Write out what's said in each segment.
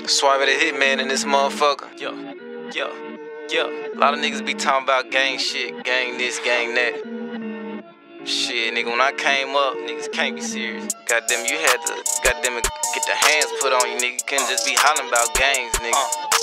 Swipe the hitman in this motherfucker. Yo. A lot of niggas be talking about gang shit, gang this, gang that. Shit, nigga, when I came up, niggas can't be serious. Goddamn, you had to, goddamn, get the hands put on you, nigga. You couldn't just be hollering about gangs, nigga.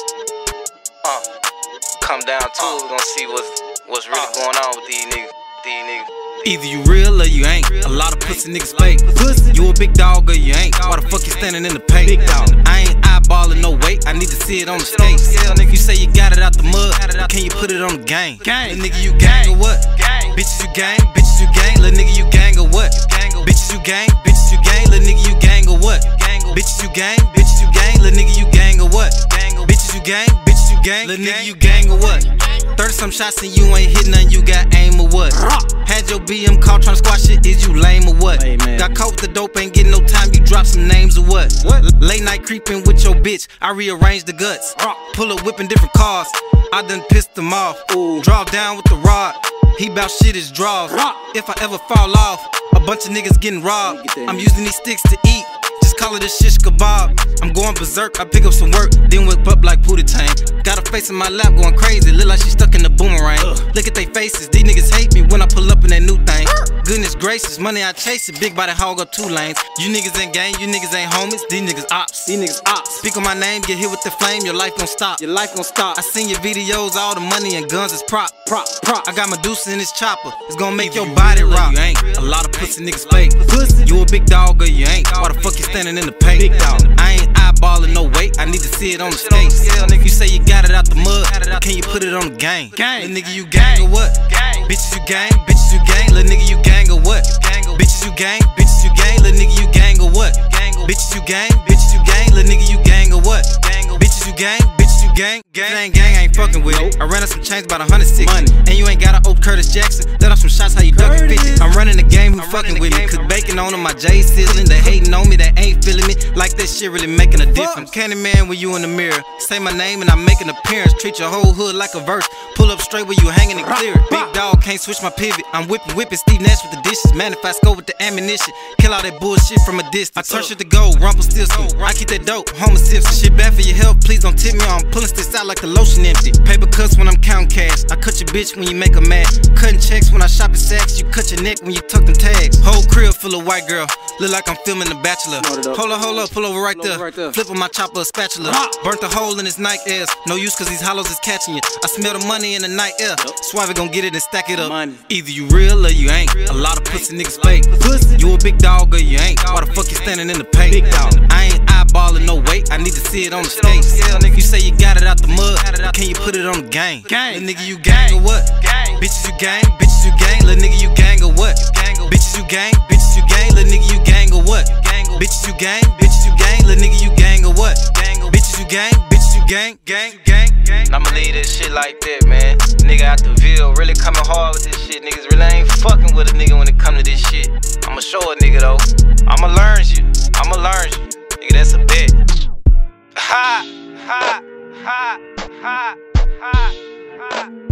Come down to it, we gon' see what's really going on with these niggas. Either you real or you ain't. A lot of pussy niggas fake. You a big dog or you ain't. Why the fuck you standing in the paint? I ain't eyeballing no weight. I need to see it on the skates. You say you got it out the mud, but can you put it on the gang? Little nigga, you gang or what? Bitches you gang, bitches you gang. Little nigga, you gang or what? Bitches you gang, bitches you gang. Little nigga, you gang or what? Bitches you gang, bitches you gang. Little nigga, you gang or what? Bitches you gang, bitches you gang. Little nigga, you gang or what? 30-some shots and you ain't hit nothing, you got aim or what? Had your BM call tryna squash it, is you lame or what? Got caught with the dope, ain't getting no time, you drop some names or what? Late night creeping with your bitch, I rearrange the guts. Pull up whipping different cars, I done pissed them off. Draw down with the rod, he bout shit his draws. If I ever fall off, a bunch of niggas getting robbed. I'm using these sticks to eat, just call it a shish kebab. I'm going berserk, I pick up some work, then whip up like Pootie Tang. Got a face in my lap going crazy, look like she stuck in the boomerang. Look at they faces, these niggas hate me when I pull up in that new thing. Goodness gracious, money I chase it, big body hog up 2 lanes. You niggas ain't gang, you niggas ain't homies, these niggas ops. Speak on my name, get hit with the flame, your life gon' stop. I seen your videos, all the money and guns is prop. I got Medusa in this chopper, it's gon' make your body rock. You ain't. A lot of pussy niggas fake. You a big dog or you ain't. Why the fuck you standing in the paint? I ain't eyeballing no weight, I need to see it on the skates. You say you got it out the mud, can you put it on the gang? Little nigga, you gang or what? Bitches you gang, bitches you gang. Little nigga, you gang or what? Bitches you gang, bitches you gang. Little nigga, you gang or what? Bitches you gang, bitches you gang. Little nigga, you gang or what? Bitches you gang, bitches you gang. Gang ain't fucking with it. I ran up some chains about 160. And you ain't got an old Curtis Jackson. Let off some shots, how you ducking 50. I'm running the game, who fucking with me? Cook bacon on my J sizzling. They hating on me, they ain't feeling me. Like that shit really making a difference. Candyman with you in the mirror. Say my name and I make an appearance. Treat your whole hood like a verse. Pull up straight where you hanging and clear it. Big dog can't switch my pivot. I'm whipping Steve Nash with the dishes. Man, if I score with the ammunition, kill all that bullshit from a distance. I turn shit to gold, rumple still scoop. I keep that dope, Homer Simpson. Shit bad for your health, please don't tip me on. I'm pulling sticks out like the lotion empty. Paper cuts when I'm counting cash. I cut your bitch when you make her mad. Cutting checks when I shop at Saks. You cut your neck when you tuck them tags. Whole crib full of white girl, look like I'm filming The Bachelor. Hold up, pull over right there. Flip on my chopper, a spatula. Burnt a hole in his Nike Airs. No use cause these hollows is catching you. I smell the money in the night air. Swipe gon' get it and stack it up. Either you real or you ain't. A lot of pussy niggas fake. You a big dog or you ain't. Why the fuck you standing in the paint? I ain't eyeballing no weight, I need to see it on the skates. You say you got it out the mud, can you put it on the gang? Little nigga, you gang or what? Bitches you gang, bitches you gang. Little nigga, you gang or what? Bitches you gang, bitches you gang. Little nigga, you gang or what? Bitches you gang, bitches you gang. Little nigga, you gang or what? Bitches you gang, bitches you gang. I'ma leave this shit like that, man. Nigga out the Ville, really coming hard with this shit. Niggas really ain't fucking with a nigga when it come to this shit. I'ma show a nigga though. I'ma learn you. Nigga, that's a bet. Ha!